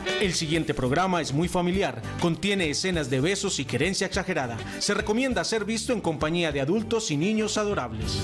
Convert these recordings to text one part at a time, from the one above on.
El siguiente programa es muy familiar, contiene escenas de besos y querencia exagerada. Se recomienda ser visto en compañía de adultos y niños adorables.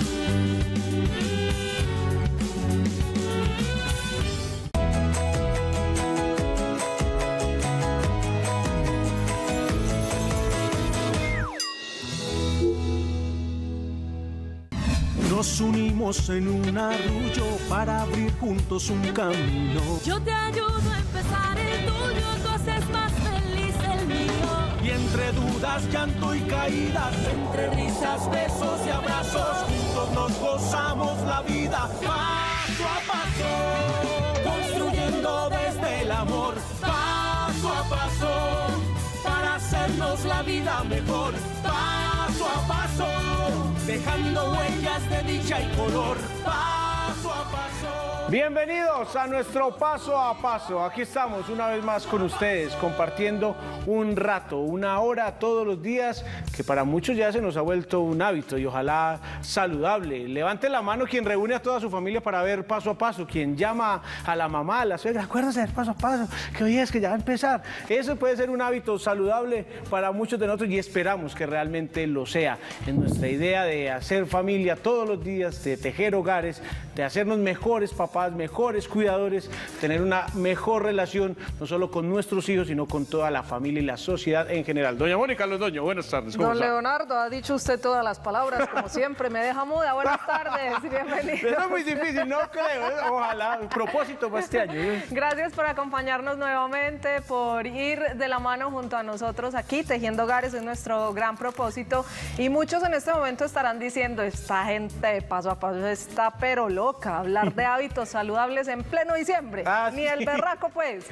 Nos unimos en un arrullo para abrir juntos un camino. Yo te ayudo a empezar el tuyo, tú haces más feliz el mío. Y entre dudas, llanto y caídas, entre risas, besos y abrazos, juntos nos gozamos la vida paso a paso, construyendo desde el amor paso a paso, para hacernos la vida mejor paso a paso, dejando huellas de dicha y color, paso a paso. Bienvenidos a nuestro Paso a Paso. Aquí estamos una vez más con ustedes, compartiendo un rato, una hora todos los días, que para muchos ya se nos ha vuelto un hábito y ojalá saludable. Levante la mano quien reúne a toda su familia para ver Paso a Paso, quien llama a la mamá, a la suegra, acuérdense del Paso a Paso, que hoy es que ya va a empezar. Eso puede ser un hábito saludable para muchos de nosotros y esperamos que realmente lo sea. En nuestra idea de hacer familia todos los días, de tejer hogares, de hacernos mejores papás, mejores cuidadores, tener una mejor relación, no solo con nuestros hijos, sino con toda la familia y la sociedad en general. Doña Mónica Londoño, buenas tardes. Don Leonardo, ha dicho usted todas las palabras, como siempre, me deja muda. Buenas tardes, bienvenido. Eso es muy difícil, no creo, ojalá, propósito para este año. Gracias por acompañarnos nuevamente, por ir de la mano junto a nosotros aquí, Tejiendo Hogares es nuestro gran propósito, y muchos en este momento estarán diciendo, esta gente de Paso a Paso está pero loca, hablar de hábitos saludables en pleno diciembre, ni el berraco pues,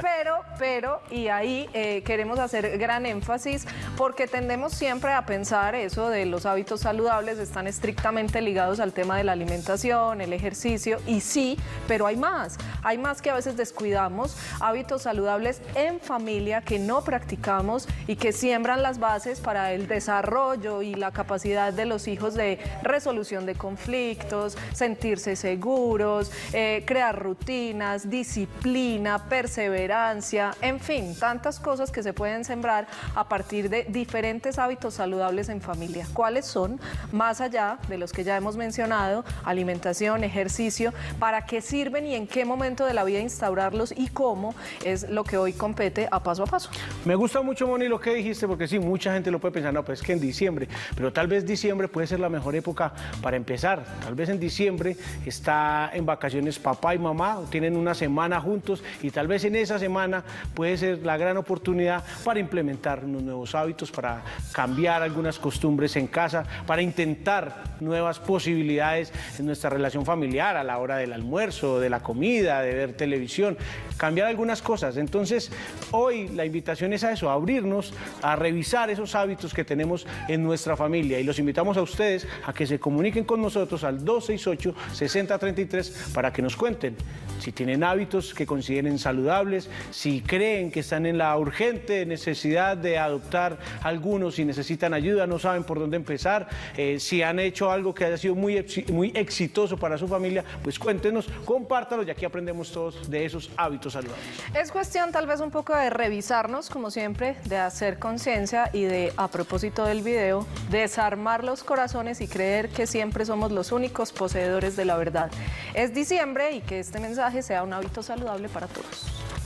pero, y ahí queremos hacer gran énfasis, porque tendemos siempre a pensar eso de los hábitos saludables están estrictamente ligados al tema de la alimentación, el ejercicio, y sí, pero hay más que a veces descuidamos, hábitos saludables en familia que no practicamos y que siembran las bases para el desarrollo y la capacidad de los hijos de resolución de conflictos, sentirse seguros, crear rutinas, disciplina, perseverancia, en fin, tantas cosas que se pueden sembrar a partir de diferentes hábitos saludables en familia. ¿Cuáles son? Más allá de los que ya hemos mencionado, alimentación, ejercicio, ¿para qué sirven y en qué momento de la vida instaurarlos y cómo? Es lo que hoy compete a Paso a Paso. Me gusta mucho, Moni, lo que dijiste, porque sí, mucha gente lo puede pensar, no, pues es que en diciembre, pero tal vez diciembre puede ser la mejor época para empezar. Tal vez en diciembre está en vacaciones papá y mamá, tienen una semana juntos y tal vez en esa semana puede ser la gran oportunidad para implementar unos nuevos hábitos, para cambiar algunas costumbres en casa, para intentar nuevas posibilidades en nuestra relación familiar a la hora del almuerzo, de la comida, de ver televisión, cambiar algunas cosas. Entonces, hoy la invitación es a eso, a abrirnos, a revisar esos hábitos que tenemos en nuestra familia, y los invitamos a ustedes a que se comuniquen con nosotros al 268-6033 para que nos cuenten si tienen hábitos que consideren saludables, si creen que están en la urgente necesidad de adoptar algunos, si necesitan ayuda, no saben por dónde empezar, si han hecho algo que haya sido muy exitoso para su familia, pues cuéntenos, compártanos y aquí aprendemos todos de esos hábitos saludables. Es cuestión tal vez un poco de revisarnos, como siempre, de hacer conciencia y de, a propósito del video, desarmar los corazones y creer que siempre somos los únicos poseedores de la verdad. Es diciembre y que este mensaje sea un hábito saludable para todos.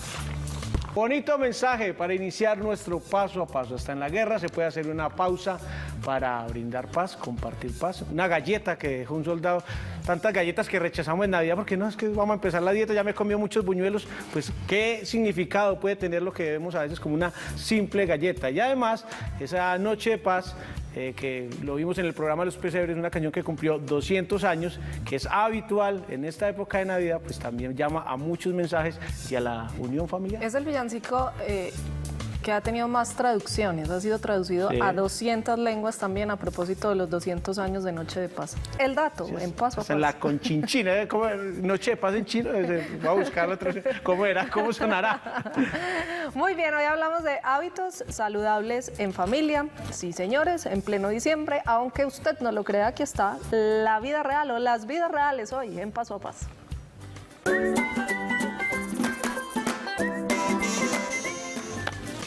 Bonito mensaje para iniciar nuestro Paso a Paso. Hasta en la guerra se puede hacer una pausa para brindar paz, compartir paz. Una galleta que dejó un soldado, tantas galletas que rechazamos en Navidad porque no, es que vamos a empezar la dieta, ya me comió muchos buñuelos. Pues qué significado puede tener lo que vemos a veces como una simple galleta. Y además, esa noche de paz, que lo vimos en el programa Los Pesebres, una canción que cumplió 200 años, que es habitual en esta época de Navidad, pues también llama a muchos mensajes y a la unión familiar. Es el villancico que ha tenido más traducciones, ha sido traducido a 200 lenguas también a propósito de los 200 años de Noche de Paz. El dato, en Paso a Paso. En la conchinchina, ¿cómo? Noche de Paz en chino, voy a buscar otra vez, ¿cómo era? ¿Cómo sonará? Muy bien, hoy hablamos de hábitos saludables en familia. Sí, señores, en pleno diciembre, aunque usted no lo crea, aquí está la vida real o las vidas reales hoy en Paso a Paso.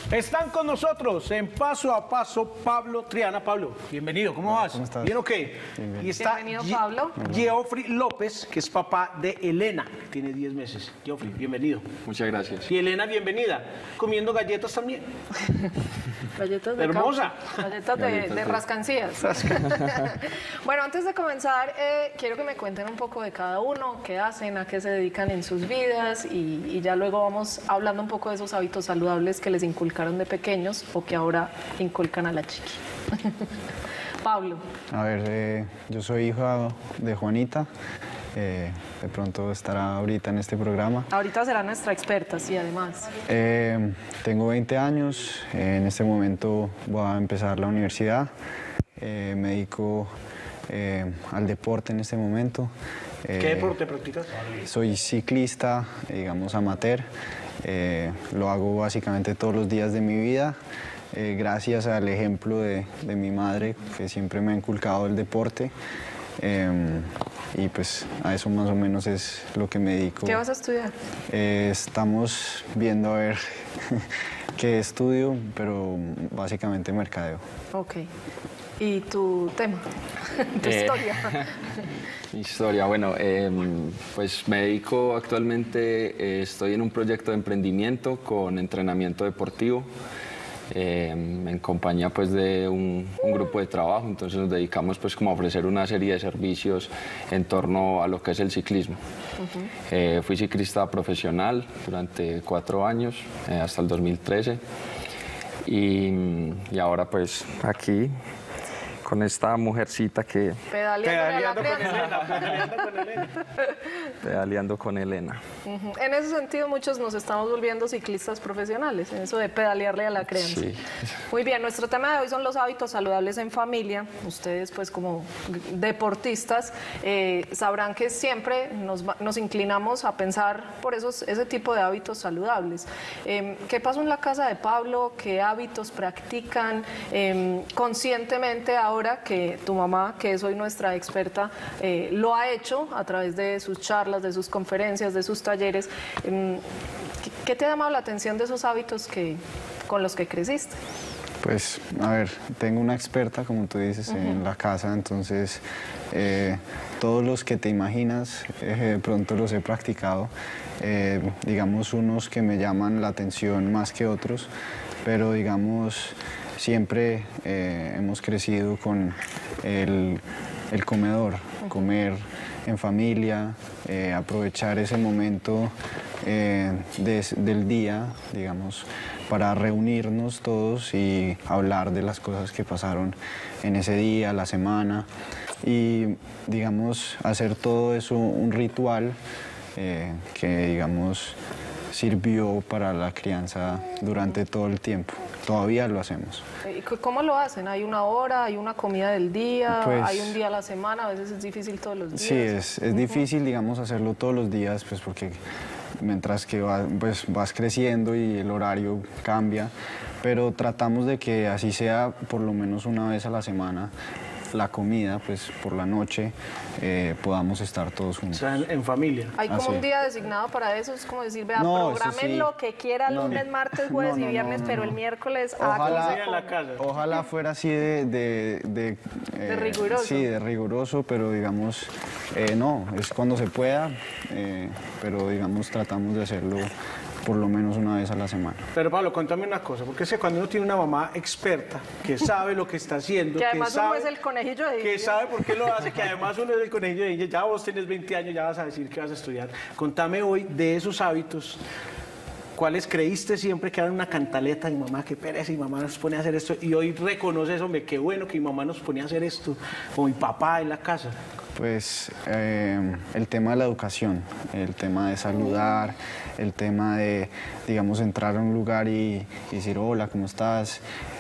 Están con nosotros en Paso a Paso Pablo Triana. Pablo, bienvenido, ¿cómo vas? ¿Cómo estás? ¿Bien o qué? Bien, bien. Y está Bienvenido, Pablo. Geoffrey López, que es papá de Elena, tiene 10 meses. Geoffrey, bienvenido. Muchas gracias. Y Elena, bienvenida. Comiendo galletas también. Galletas de Hermosa. caucho, galletas de rascancías. Bueno, antes de comenzar, quiero que me cuenten un poco de cada uno, qué hacen, a qué se dedican en sus vidas y ya luego vamos hablando un poco de esos hábitos saludables que les inculcaron de pequeños o que ahora inculcan a la chiqui. Pablo. A ver, yo soy hijo de Juanita. De pronto estará ahorita en este programa. Ahorita será nuestra experta, sí, además. Tengo 20 años. En este momento voy a empezar la universidad. Me dedico al deporte en este momento. ¿Qué deporte practicas? Soy ciclista, digamos, amateur. Lo hago básicamente todos los días de mi vida. Gracias al ejemplo de mi madre, que siempre me ha inculcado el deporte. Y pues a eso más o menos es lo que me dedico. ¿Qué vas a estudiar? Estamos viendo a ver qué estudio, pero básicamente mercadeo. Ok. ¿Y tu tema? ¿Tu historia? Mi historia, bueno, pues me dedico actualmente, estoy en un proyecto de emprendimiento con entrenamiento deportivo. En compañía pues de un grupo de trabajo, entonces nos dedicamos pues como a ofrecer una serie de servicios en torno a lo que es el ciclismo. Fui ciclista profesional durante 4 años, hasta el 2013 y ahora pues aquí con esta mujercita que... Pedaleando con Elena. Pedaleando con Elena. En ese sentido, muchos nos estamos volviendo ciclistas profesionales, en eso de pedalearle a la crianza. Sí. Muy bien, nuestro tema de hoy son los hábitos saludables en familia. Ustedes, pues, como deportistas, sabrán que siempre nos inclinamos a pensar por ese tipo de hábitos saludables. ¿Qué pasó en la casa de Pablo? ¿Qué hábitos practican conscientemente ahora que tu mamá, que es hoy nuestra experta, lo ha hecho a través de sus charlas, de sus conferencias, de sus talleres? ¿Qué te ha llamado la atención de esos hábitos con los que creciste? Pues, a ver, tengo una experta, como tú dices, en la casa, entonces todos los que te imaginas, de pronto los he practicado. Digamos, unos que me llaman la atención más que otros, pero digamos, siempre hemos crecido con el comedor, comer en familia, aprovechar ese momento del día, digamos, para reunirnos todos y hablar de las cosas que pasaron en ese día, la semana, y, digamos, hacer todo eso un ritual que, digamos, sirvió para la crianza durante todo el tiempo. Todavía lo hacemos. ¿Cómo lo hacen? ¿Hay una hora, hay una comida del día, Pues, hay un día a la semana? A veces es difícil todos los días. Sí, es difícil, digamos, hacerlo todos los días, pues porque mientras que vas creciendo y el horario cambia, pero tratamos de que así sea por lo menos una vez a la semana. La comida, pues por la noche podamos estar todos O juntos. sea, en familia. ¿Hay como Así. un día designado para eso? Es como decir, vea, No, eso programen sí. lo que quiera No, lunes, no. martes, jueves No, y no, viernes, no, pero no. el miércoles Ojalá- En la casa. Ojalá fuera así de riguroso. Sí, de riguroso, pero digamos, no, es cuando se pueda, pero digamos tratamos de hacerlo por lo menos una vez a la semana. Pero Pablo, contame una cosa, porque es que cuando uno tiene una mamá experta, que sabe lo que está haciendo, Que además uno sabe, es el conejillo de que Indias. sabe por qué lo hace, que además uno es el conejillo de Indias, ya vos tienes 20 años, ya vas a decir que vas a estudiar. Contame hoy de esos hábitos, ¿cuáles creíste siempre que eran una cantaleta? Mi mamá, qué pereza, mi mamá nos pone a hacer esto, y hoy reconoces, hombre, qué bueno que mi mamá nos ponía a hacer esto, o mi papá en la casa. Pues el tema de la educación, el tema de saludar, el tema de, digamos, entrar a un lugar y decir hola, ¿cómo estás?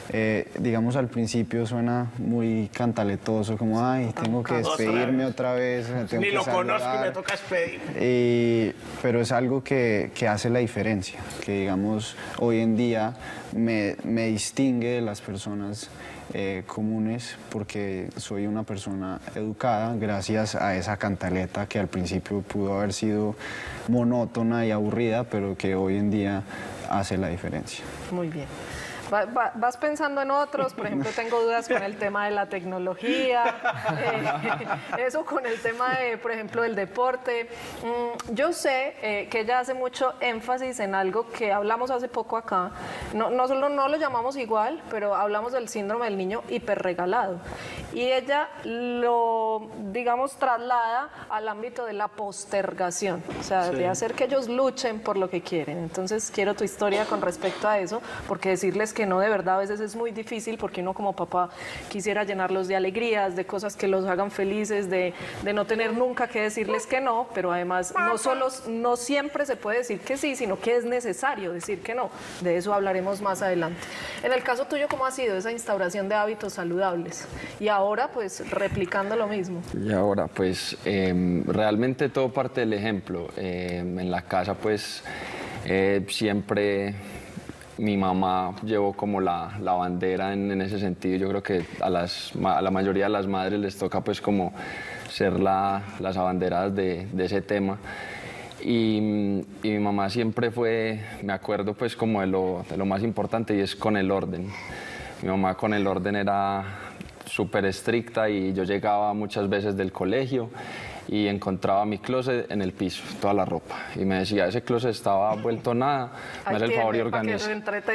digamos, al principio suena muy cantaletoso, como, ay, tengo que despedirme otra vez. Tengo Ni que lo conozco y saludar. me toca despedir. Pero es algo que hace la diferencia, que digamos hoy en día me distingue de las personas comunes porque soy una persona educada gracias a esa cantaleta que al principio pudo haber sido monótona y aburrida, pero que hoy en día hace la diferencia. Muy bien. Vas pensando en otros, por ejemplo, tengo dudas con el tema de la tecnología, eso con el tema de, por ejemplo, del deporte. Yo sé que ella hace mucho énfasis en algo que hablamos hace poco acá, no lo llamamos igual, pero hablamos del síndrome del niño hiperregalado. Y ella lo, digamos, traslada al ámbito de la postergación, o sea, de hacer que ellos luchen por lo que quieren. Entonces, quiero tu historia con respecto a eso, porque decirles que no, de verdad, a veces es muy difícil, porque uno como papá quisiera llenarlos de alegrías, de cosas que los hagan felices, de no tener nunca que decirles que no, pero además no siempre se puede decir que sí, sino que es necesario decir que no. De eso hablaremos más adelante. En el caso tuyo, ¿cómo ha sido esa instauración de hábitos saludables? Y ahora, pues, replicando lo mismo. Y ahora, pues, realmente todo parte del ejemplo. En la casa, pues, siempre mi mamá llevó como la bandera en ese sentido. Yo creo que a la mayoría de las madres les toca, pues, como ser las abanderadas de ese tema. Y mi mamá siempre fue, me acuerdo, pues, como de lo más importante, y es con el orden. Mi mamá con el orden era súper estricta, y yo llegaba muchas veces del colegio y encontraba mi closet en el piso, toda la ropa, y me decía, ese closet estaba vuelto nada, me hace el favor y organiza.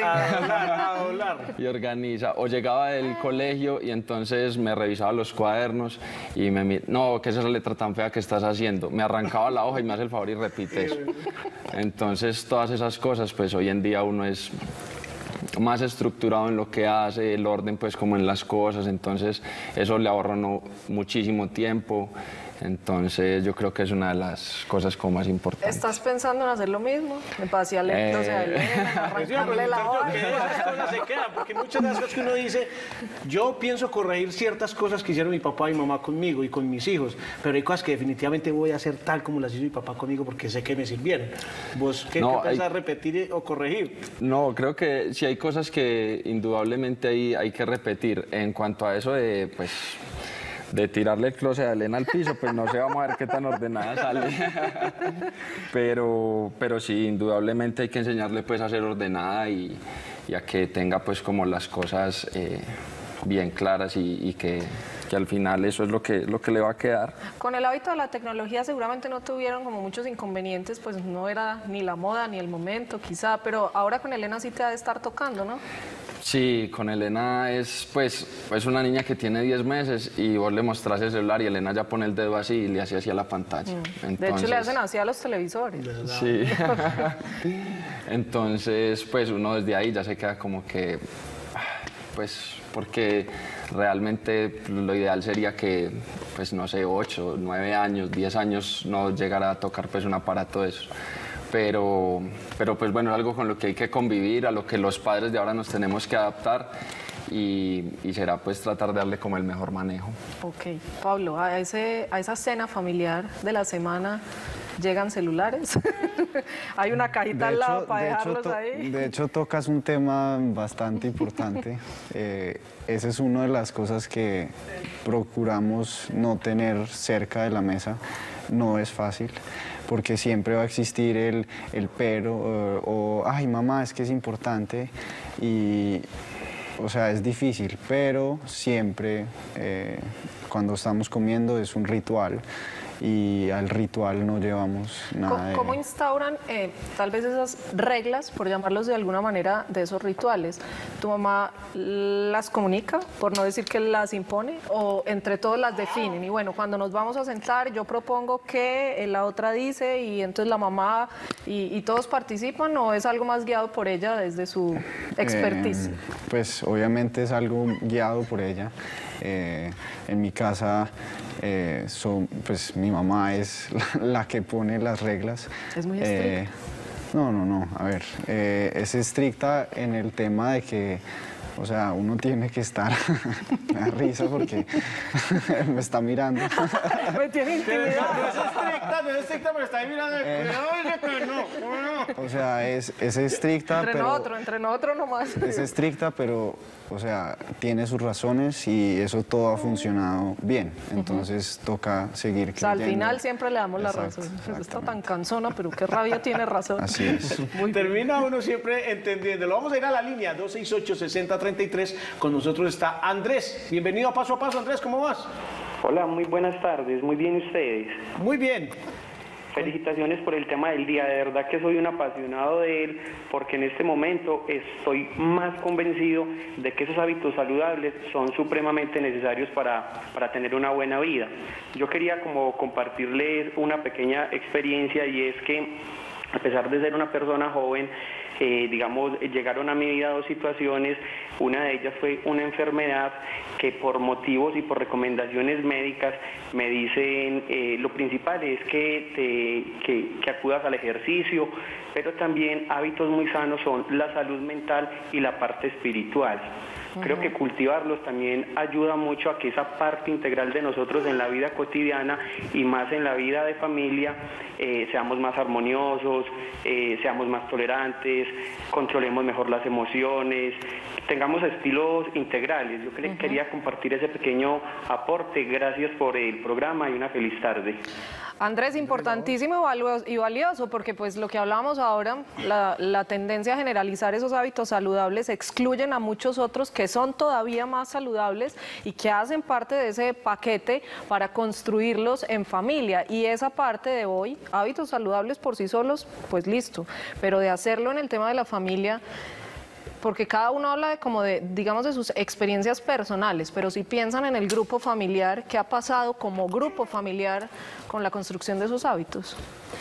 Y organiza. O llegaba del colegio y entonces me revisaba los cuadernos y no, ¿qué es esa letra tan fea que estás haciendo? Me arrancaba la hoja y me hace el favor y repite eso. Entonces, todas esas cosas, pues hoy en día uno es más estructurado en lo que hace, el orden, pues, como en las cosas, entonces eso le ahorra muchísimo tiempo. Entonces, yo creo que es una de las cosas como más importantes. ¿Estás pensando en hacer lo mismo? En pasearle entonces a Elena, arrancarle la hoja. Que esas cosas se quedan, porque muchas de las cosas que uno dice, yo pienso corregir ciertas cosas que hicieron mi papá y mi mamá conmigo y con mis hijos, pero hay cosas que definitivamente voy a hacer tal como las hizo mi papá conmigo porque sé que me sirvieron. ¿Vos qué pensás repetir o corregir? No, creo que sí hay cosas que indudablemente hay que repetir. En cuanto a eso de, pues, de tirarle el closet a Elena al piso, pues no sé, vamos a ver qué tan ordenada sale. Pero sí, indudablemente hay que enseñarle, pues, a ser ordenada y a que tenga, pues, como las cosas bien claras y que al final eso es lo que le va a quedar. Con el hábito de la tecnología seguramente no tuvieron como muchos inconvenientes, pues no era ni la moda ni el momento quizá, pero ahora con Elena sí te ha de estar tocando, ¿no? Sí, con Elena es una niña que tiene 10 meses y vos le mostrás el celular y Elena ya pone el dedo así y le hace así a la pantalla. Entonces, de hecho, le hacen así a los televisores. Sí. Entonces, pues uno desde ahí ya se queda como que, pues, porque realmente lo ideal sería que, pues, no sé, 8, 9 años, 10 años no llegara a tocar, pues, un aparato de eso. Pero pues bueno, es algo con lo que hay que convivir, a lo que los padres de ahora nos tenemos que adaptar y será, pues, tratar de darle como el mejor manejo. Ok, Pablo, a esa cena familiar de la semana, ¿llegan celulares? ¿Hay una cajita al lado para dejarlos ahí? De hecho, tocas un tema bastante importante. Esa es una de las cosas que procuramos no tener cerca de la mesa. No es fácil, porque siempre va a existir el pero, ay, mamá, es que es importante, y, o sea, es difícil, pero siempre cuando estamos comiendo es un ritual, y al ritual no llevamos nada. ¿Cómo instauran tal vez esas reglas, por llamarlos de alguna manera, de esos rituales? ¿Tu mamá las comunica, por no decir que las impone, o entre todos las definen? Y bueno, cuando nos vamos a sentar, yo propongo que la otra dice, y entonces la mamá y todos participan, ¿o es algo más guiado por ella desde su expertise? Pues obviamente es algo guiado por ella. En mi casa, pues mi mamá es la que pone las reglas. ¿Es muy estricta? No. A ver, es estricta en el tema de que o sea, uno tiene que estar, me da risa porque me está mirando. Me tiene intimidado. No es estricta, pero está ahí mirando. No. O sea, es estricta, Entre nosotros nomás. es estricta, pero, o sea, tiene sus razones y eso todo ha funcionado bien. Entonces toca seguir O sea, al creyendo. final siempre le damos la Exacto, razón. Está exactamente. tan cansona, pero qué rabia tiene razón. Así es. Muy bien. Termina uno siempre entendiéndolo. Vamos a ir a la línea 268-6033. Con nosotros está Andrés. Bienvenido a Paso, Andrés, ¿cómo vas? Hola, muy buenas tardes, muy bien ustedes. Muy bien. Felicitaciones por el tema del día, de verdad que soy un apasionado de él porque en este momento estoy más convencido de que esos hábitos saludables son supremamente necesarios para tener una buena vida. Yo quería como compartirles una pequeña experiencia y es que a pesar de ser una persona joven, digamos, llegaron a mi vida dos situaciones. Una de ellas fue una enfermedad que por motivos y por recomendaciones médicas me dicen lo principal es que acudas al ejercicio, pero también hábitos muy sanos son la salud mental y la parte espiritual. Creo que cultivarlos también ayuda mucho a que esa parte integral de nosotros en la vida cotidiana y más en la vida de familia seamos más armoniosos, seamos más tolerantes, controlemos mejor las emociones, tengamos estilos integrales. Yo quería compartir ese pequeño aporte. Gracias por el programa y una feliz tarde. Andrés, importantísimo y valioso, porque pues lo que hablábamos ahora, la tendencia a generalizar esos hábitos saludables excluyen a muchos otros que son todavía más saludables y que hacen parte de ese paquete para construirlos en familia. Y esa parte de hoy, hábitos saludables por sí solos, pues listo, pero de hacerlo en el tema de la familia, porque cada uno habla digamos, de sus experiencias personales, pero si piensan en el grupo familiar, ¿qué ha pasado como grupo familiar con la construcción de esos hábitos?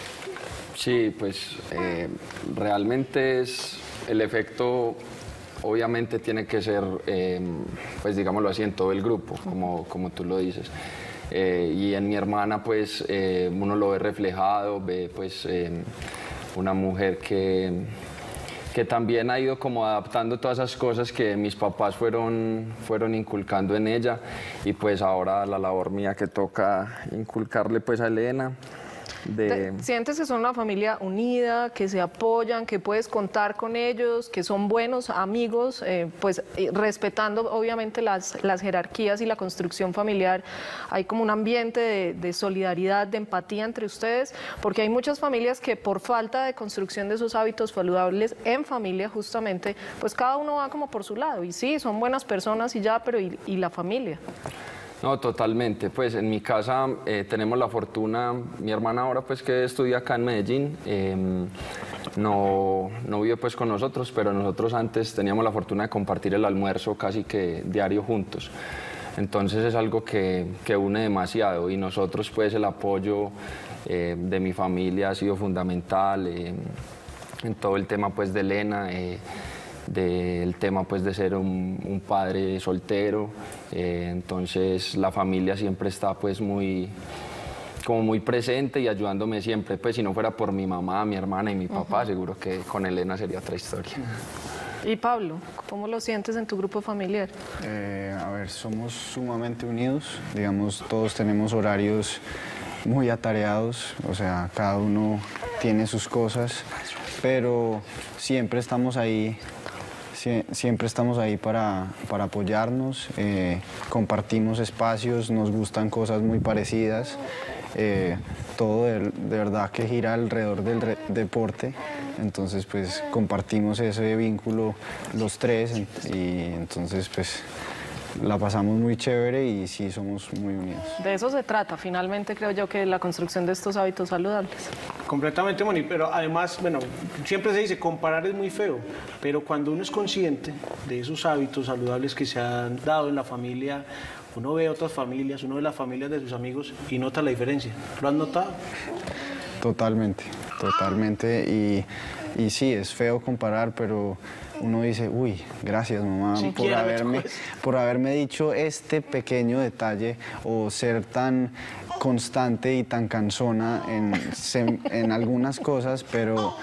Sí, pues realmente es el efecto, obviamente tiene que ser, pues digámoslo así, en todo el grupo, como tú lo dices. Y en mi hermana, pues uno lo ve reflejado, ve pues una mujer que también ha ido como adaptando todas esas cosas que mis papás fueron inculcando en ella, y pues ahora la labor mía que toca inculcarle pues a Elena. ¿Sientes que son una familia unida, que se apoyan, que puedes contar con ellos, que son buenos amigos, respetando obviamente las jerarquías y la construcción familiar? Hay como un ambiente de solidaridad, de empatía entre ustedes, porque hay muchas familias que por falta de construcción de esos hábitos saludables en familia justamente, pues cada uno va como por su lado, y sí, son buenas personas y ya, pero ¿y la familia? No, totalmente. Pues en mi casa tenemos la fortuna, mi hermana ahora pues que estudia acá en Medellín, no vive pues con nosotros, pero nosotros antes teníamos la fortuna de compartir el almuerzo casi que diario juntos. Entonces es algo que une demasiado, y nosotros pues el apoyo de mi familia ha sido fundamental en todo el tema pues de Elena, del tema pues de ser un padre soltero, entonces la familia siempre está pues muy presente y ayudándome siempre, pues si no fuera por mi mamá, mi hermana y mi papá, seguro que con Elena sería otra historia. Y Pablo, ¿cómo lo sientes en tu grupo familiar? A ver, somos sumamente unidos, digamos, todos tenemos horarios muy atareados, o sea, cada uno tiene sus cosas, pero siempre estamos ahí. Siempre estamos ahí para apoyarnos, compartimos espacios, nos gustan cosas muy parecidas, todo de verdad que gira alrededor del deporte, entonces pues compartimos ese vínculo los tres, y entonces pues la pasamos muy chévere y sí somos muy unidos. De eso se trata, finalmente creo yo, que la construcción de estos hábitos saludables. Completamente, Moni, pero además, bueno, siempre se dice comparar es muy feo, pero cuando uno es consciente de esos hábitos saludables que se han dado en la familia, uno ve otras familias, uno ve las familias de sus amigos y nota la diferencia. ¿Lo has notado? Totalmente, totalmente, y sí, es feo comparar, pero uno dice, uy, gracias mamá por haberme dicho este pequeño detalle, o ser tan constante y tan cansona en algunas cosas, pero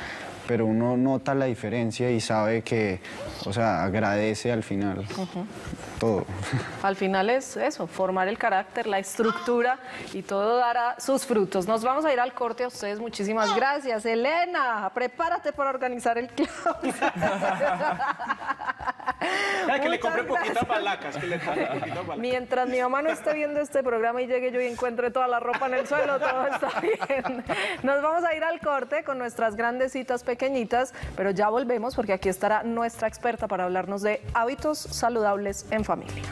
pero uno nota la diferencia y sabe que, o sea, agradece al final todo. Al final es eso, formar el carácter, la estructura y todo dará sus frutos. Nos vamos a ir al corte. A ustedes muchísimas gracias. Elena, prepárate para organizar el closet. Que le compre poquitas balacas, que le compre poquitas balacas. Mientras mi mamá no esté viendo este programa y llegue yo y encuentre toda la ropa en el suelo, todo está bien. Nos vamos a ir al corte con nuestras grandecitas pequeñitas, pero ya volvemos porque aquí estará nuestra experta para hablarnos de hábitos saludables en familia.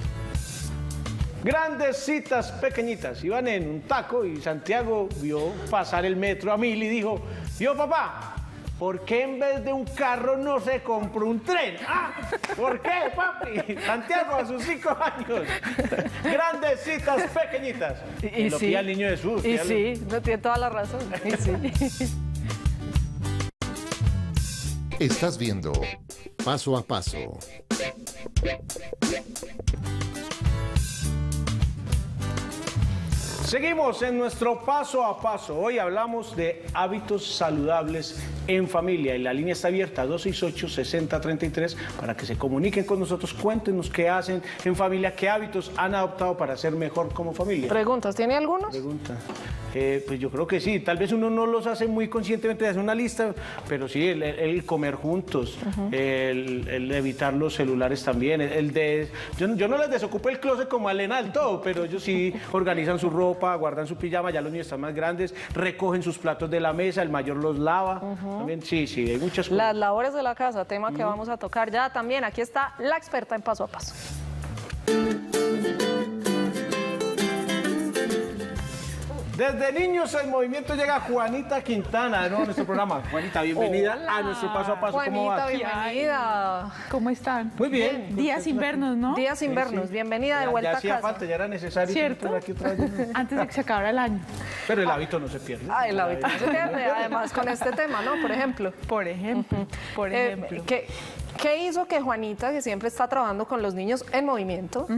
Grandes citas pequeñitas. Iban en un taco y Santiago vio pasar el metro a 1000 y dijo: yo papá, ¿por qué en vez de un carro no se compró un tren? Ah, ¿por qué, papi? Santiago a sus 5 años. Grandes citas pequeñitas. Y lo sí. pilla el niño Jesús. Y sí, no tiene toda la razón. Y sí. Estás viendo Paso a Paso. Seguimos en nuestro paso a paso. Hoy hablamos de hábitos saludables en familia y la línea está abierta 268-6033 para que se comuniquen con nosotros, cuéntenos qué hacen en familia, qué hábitos han adoptado para ser mejor como familia. ¿Preguntas? ¿Tiene algunos? Pregunta. Pues yo creo que sí, tal vez uno no los hace muy conscientemente de hacer una lista, pero sí, el comer juntos, el evitar los celulares también, yo no les desocupo el closet como a Elena del todo, pero ellos sí organizan su ropa, guardan su pijama, ya los niños están más grandes, recogen sus platos de la mesa, el mayor los lava, también sí, hay muchas cosas. Las labores de la casa, tema que vamos a tocar ya también. Aquí está la experta en paso a paso. Desde Niños en Movimiento llega Juanita Quintana, ¿no? A nuestro programa. Juanita, bienvenida a nuestro paso a paso. ¿Cómo Juanita, vas? bienvenida. ¿Cómo están? Muy bien. Días sin vernos, ¿no? Días sin vernos, bienvenida de vuelta Ya a hacía casa. falta, ya era necesario. ¿Cierto? Aquí otra vez. Antes de que se acabara el año. Pero el hábito no se pierde. Ah, el hábito no se pierde, además con este tema, ¿no? Por ejemplo. Por ejemplo. ¿Qué hizo que Juanita, que siempre está trabajando con los niños en movimiento,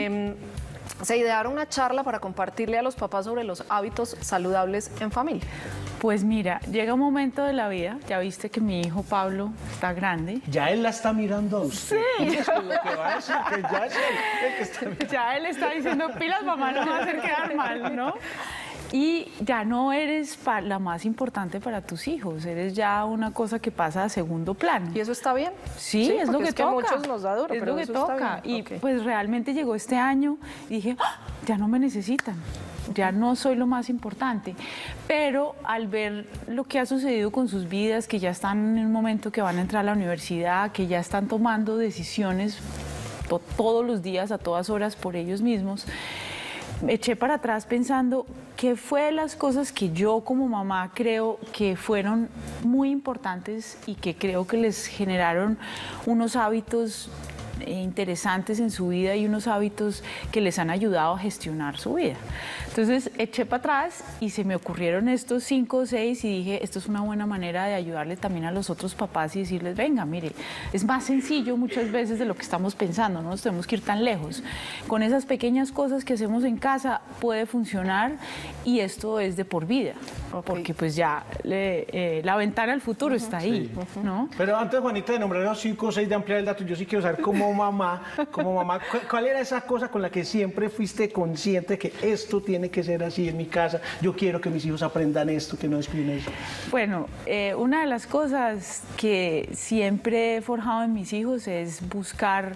se ideara una charla para compartirle a los papás sobre los hábitos saludables en familia? Pues mira, llega un momento de la vida, ya viste que mi hijo Pablo está grande. Ya él la está mirando a usted. Sí. Es lo que va a decir, que ya es el que está mirando. Ya él está diciendo, pilas, mamá, no me va a hacer quedar mal, ¿no? Y ya no eres la más importante para tus hijos, eres ya una cosa que pasa a segundo plano. ¿Y eso está bien? Sí, es lo porque que toca. a muchos nos da duro, es pero lo que eso está toca. bien. Y Ok. pues realmente llegó este año y dije, ¡ah! Ya no me necesitan. Ya no soy lo más importante. Pero al ver lo que ha sucedido con sus vidas, que ya están en un momento que van a entrar a la universidad, que ya están tomando decisiones todos los días, a todas horas, por ellos mismos, me eché para atrás pensando qué fue de las cosas que yo como mamá creo que fueron muy importantes y que creo que les generaron unos hábitos interesantes en su vida y unos hábitos que les han ayudado a gestionar su vida. Entonces eché para atrás y se me ocurrieron estos 5 o 6 y dije, esto es una buena manera de ayudarle también a los otros papás y decirles, venga, mire, es más sencillo muchas veces de lo que estamos pensando, no nos tenemos que ir tan lejos. Con esas pequeñas cosas que hacemos en casa puede funcionar y esto es de por vida, porque pues ya la ventana al futuro está ahí, ¿no? Pero antes, Juanita, de nombrar los 5 o 6, de ampliar el dato, yo sí quiero saber como mamá, ¿cuál era esa cosa con la que siempre fuiste consciente que esto tiene que ser así en mi casa? Yo quiero que mis hijos aprendan esto, que no descuiden eso. Bueno, una de las cosas que siempre he forjado en mis hijos es buscar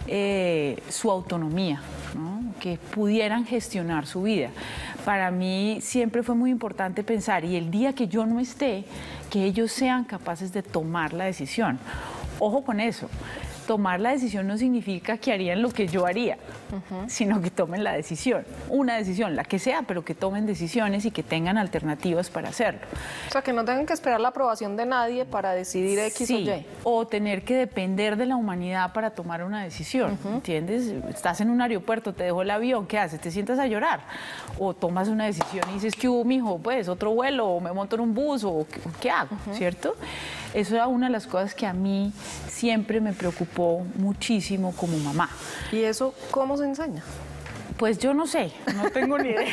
su autonomía, ¿no? Que pudieran gestionar su vida. Para mí siempre fue muy importante pensar, y el día que yo no esté, que ellos sean capaces de tomar la decisión. Ojo con eso. Tomar la decisión no significa que harían lo que yo haría, sino que tomen la decisión. Una decisión, la que sea, pero que tomen decisiones y que tengan alternativas para hacerlo. O sea, que no tengan que esperar la aprobación de nadie para decidir X o Y. O tener que depender de la humanidad para tomar una decisión, ¿entiendes? Estás en un aeropuerto, te dejó el avión, ¿qué haces? ¿Te sientas a llorar? O tomas una decisión y dices, ¿qué hubo, mijo? Pues otro vuelo, o me monto en un bus, o ¿qué hago? ¿Cierto? Eso era una de las cosas que a mí siempre me preocupó muchísimo como mamá. ¿Y eso cómo se enseña? Pues yo no sé, no tengo ni idea.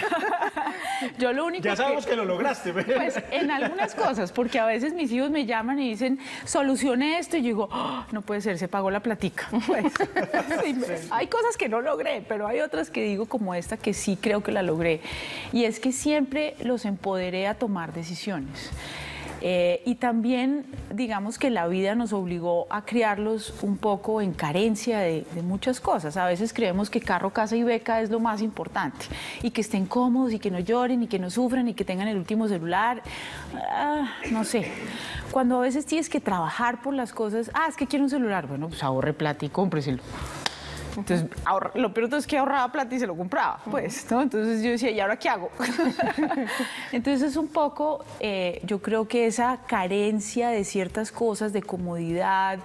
Yo lo único Ya sabemos que lo lograste. Pues en algunas cosas, porque a veces mis hijos me llaman y dicen, solucione esto, y yo digo, "Oh, no puede ser, se pagó la platica". Pues, sí, hay cosas que no logré, pero hay otras que digo como esta que sí creo que la logré. Y es que siempre los empoderé a tomar decisiones. Y también, digamos que la vida nos obligó a criarlos un poco en carencia de muchas cosas. A veces creemos que carro, casa y beca es lo más importante. Y que estén cómodos y que no lloren y que no sufran y que tengan el último celular. No sé. Cuando a veces tienes que trabajar por las cosas, es que quiero un celular. Bueno, pues ahorre plata y cómpreselo. Entonces, lo peor es que ahorraba plata y se lo compraba, pues, ¿no? Entonces yo decía, ¿y ahora qué hago? Entonces es un poco, yo creo que esa carencia de ciertas cosas, de comodidad,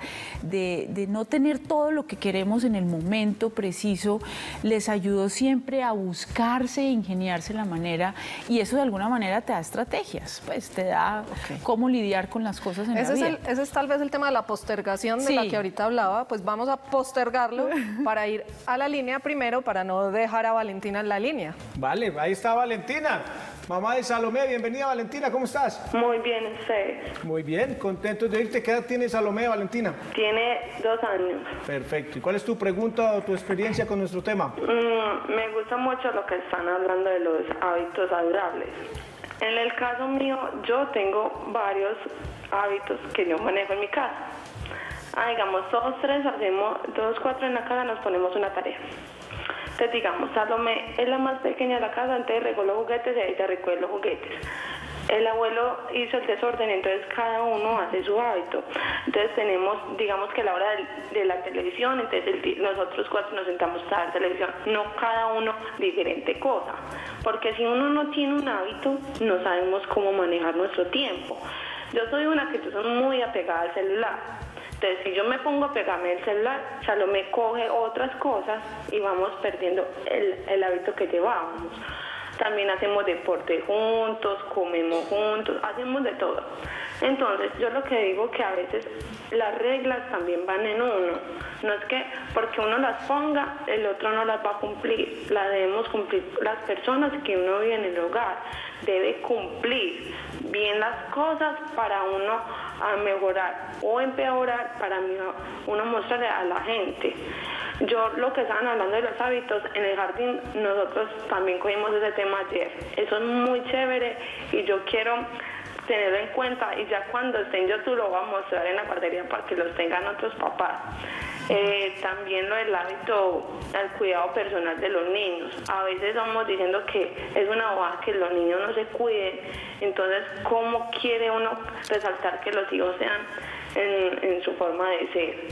de no tener todo lo que queremos en el momento preciso, les ayudó siempre a buscarse e ingeniarse la manera, y eso de alguna manera te da estrategias, pues te da cómo lidiar con las cosas en la vida. Ese es tal vez el tema de la postergación de la que ahorita hablaba, pues vamos a postergarlo para ir a la línea primero, para no dejar a Valentina en la línea. Vale, ahí está Valentina, mamá de Salomé. Bienvenida, Valentina, ¿cómo estás? Muy bien, ¿ustedes? Muy bien, contentos de irte. ¿Qué edad tiene Salomé, Valentina? Tiene 2 años. Perfecto. ¿Y cuál es tu pregunta o tu experiencia con nuestro tema? Me gusta mucho lo que están hablando de los hábitos saludables. En el caso mío, yo tengo varios hábitos que yo manejo en mi casa. Digamos, todos 3 hacemos, todos 4 en la casa nos ponemos una tarea. Entonces, digamos, Salomé es la más pequeña de la casa, entonces regó los juguetes y ella recoge los juguetes. El abuelo hizo el desorden, entonces cada uno hace su hábito. Entonces tenemos, digamos que la hora de la televisión, entonces nosotros 4 nos sentamos a ver televisión, no cada uno diferente cosa. Porque si uno no tiene un hábito, no sabemos cómo manejar nuestro tiempo. Yo soy una que yo soy muy apegada al celular. Entonces, si yo me pongo a pegarme el celular, Salomé coge otras cosas y vamos perdiendo el hábito que llevábamos. También hacemos deporte juntos, comemos juntos, hacemos de todo. Entonces, yo lo que digo que a veces las reglas también van en uno. No es que porque uno las ponga, el otro no las va a cumplir. Las debemos cumplir las personas que uno vive en el hogar. Debe cumplir bien las cosas para uno a mejorar o empeorar, para uno mostrarle a la gente. Yo, lo que estaban hablando de los hábitos, en el jardín nosotros también cogimos ese tema ayer. Eso es muy chévere y yo quiero tenerlo en cuenta, y ya cuando estén yo tú lo voy a mostrar en la guardería para que los tengan otros papás. También lo del hábito al cuidado personal de los niños. A veces estamos diciendo que es una bobada que los niños no se cuiden, entonces ¿cómo quiere uno resaltar que los hijos sean en su forma de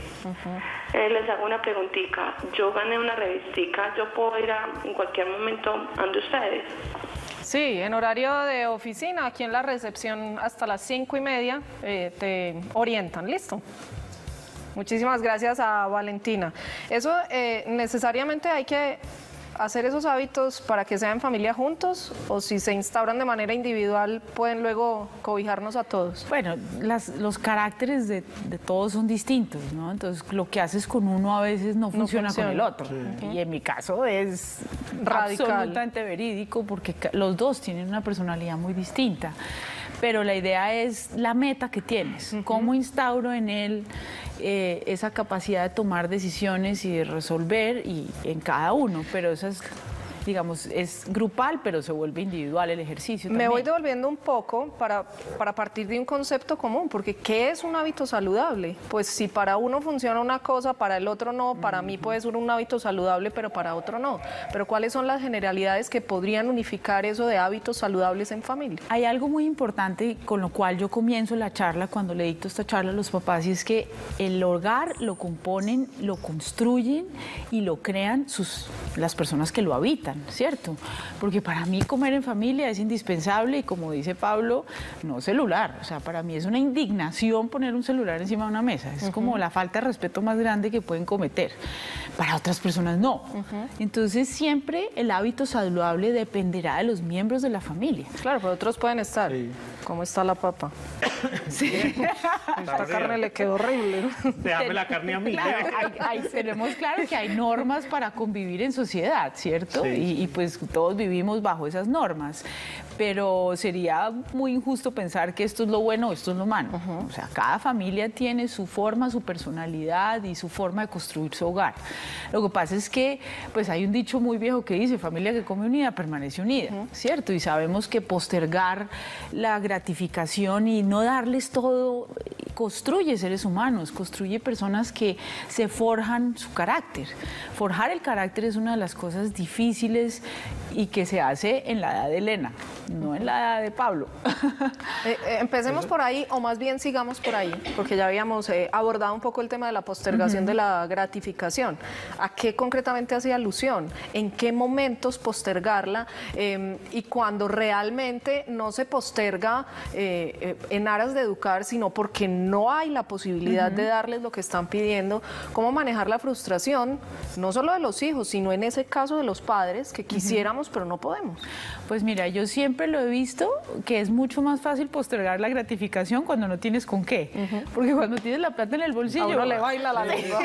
ser? Les hago una preguntita. Yo gané una revistica, ¿yo puedo ir en cualquier momento ante ustedes? Sí, en horario de oficina, aquí en la recepción hasta las 5:30 te orientan, ¿listo? Muchísimas gracias a Valentina. Eso necesariamente hay que hacer esos hábitos para que sean familia juntos, o si se instauran de manera individual pueden luego cobijarnos a todos. Bueno, los caracteres de todos son distintos, ¿no? Entonces lo que haces con uno a veces no funciona con el otro. Sí. Y en mi caso es radical, absolutamente verídico, porque los dos tienen una personalidad muy distinta. Pero la idea es la meta que tienes, cómo instauro en él esa capacidad de tomar decisiones y de resolver, y en cada uno, pero esa es, digamos, es grupal, pero se vuelve individual el ejercicio también. Me voy devolviendo un poco para partir de un concepto común, porque ¿qué es un hábito saludable? Pues si para uno funciona una cosa, para el otro no, para mí puede ser un hábito saludable, pero para otro no. Pero ¿cuáles son las generalidades que podrían unificar eso de hábitos saludables en familia? Hay algo muy importante con lo cual yo comienzo la charla cuando le dicto esta charla a los papás, y es que el hogar lo componen, lo construyen y lo crean las personas que lo habitan, ¿cierto? Porque para mí comer en familia es indispensable, y como dice Pablo, no celular. O sea, para mí es una indignación poner un celular encima de una mesa. Es como la falta de respeto más grande que pueden cometer. Para otras personas no. Entonces siempre el hábito saludable dependerá de los miembros de la familia. Claro, pero otros pueden estar. Sí. ¿Cómo está la papa? Sí. Esta carne le quedó horrible, ¿no? Déjame la carne a mí. Claro, tenemos claro que hay normas para convivir en sociedad, ¿cierto? Sí. y pues todos vivimos bajo esas normas. Pero sería muy injusto pensar que esto es lo bueno o esto es lo malo. O sea, cada familia tiene su forma, su personalidad y su forma de construir su hogar. Lo que pasa es que pues hay un dicho muy viejo que dice, familia que come unida permanece unida, ¿cierto? Y sabemos que postergar la gratificación y no darles todo construye seres humanos, construye personas que se forjan su carácter. Forjar el carácter es una de las cosas difíciles y que se hace en la edad de Elena, no en la edad de Pablo. Empecemos por ahí, o más bien sigamos por ahí, porque ya habíamos abordado un poco el tema de la postergación de la gratificación. ¿A qué concretamente hacía alusión? ¿En qué momentos postergarla? Y cuando realmente no se posterga en aras de educar, sino porque no hay la posibilidad de darles lo que están pidiendo, ¿cómo manejar la frustración, no solo de los hijos, sino en ese caso de los padres que quisiéramos, pero no podemos? Pues mira, yo siempre lo he visto que es mucho más fácil postergar la gratificación cuando no tienes con qué. Porque cuando tienes la plata en el bolsillo... A uno le baila la lengua.